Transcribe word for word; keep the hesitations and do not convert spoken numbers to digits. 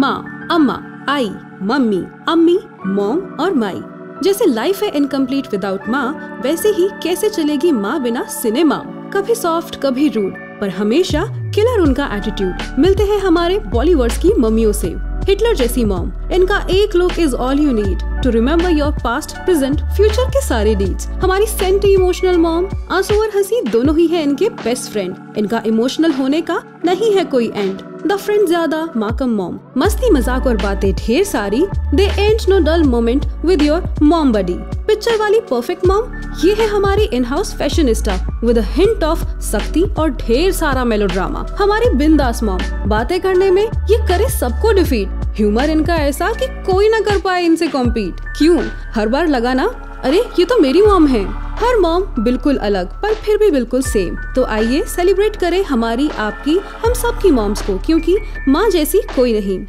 माँ, अम्मा, आई, मम्मी, अम्मी, मॉम और माई। जैसे लाइफ है इनकम्प्लीट विदाउट माँ, वैसे ही कैसे चलेगी माँ बिना सिनेमा। कभी सॉफ्ट कभी रूड, पर हमेशा किलर उनका एटीट्यूड। मिलते हैं हमारे बॉलीवुड की मम्मियों से। हिटलर जैसी मॉम, इनका एक look is all you need to remember your past, present, future के सारे नीड्स। हमारी सेंटी इमोशनल मॉम, आंसू और हंसी दोनों ही है इनके बेस्ट फ्रेंड। इनका इमोशनल होने का नहीं है कोई एंड। द फ्रेंड ज्यादा, माँ कम मॉम। मस्ती मजाक और बातें ढेर सारी, they and no dull moment with your mom buddy. Picture वाली परफेक्ट मॉम, ये है हमारी in house fashionista with a hint of सख्ती और ढेर सारा मेलोड्रामा। हमारी बिंदास मॉम, बातें करने में ये करे सबको डिफीट। ह्यूमर इनका ऐसा कि कोई ना कर पाए इनसे कॉम्पीट। क्यों हर बार लगा ना, अरे ये तो मेरी मॉम है। हर मॉम बिल्कुल अलग पर फिर भी बिल्कुल सेम। तो आइए सेलिब्रेट करें हमारी, आपकी, हम सबकी मॉम्स को, क्योंकि माँ जैसी कोई नहीं।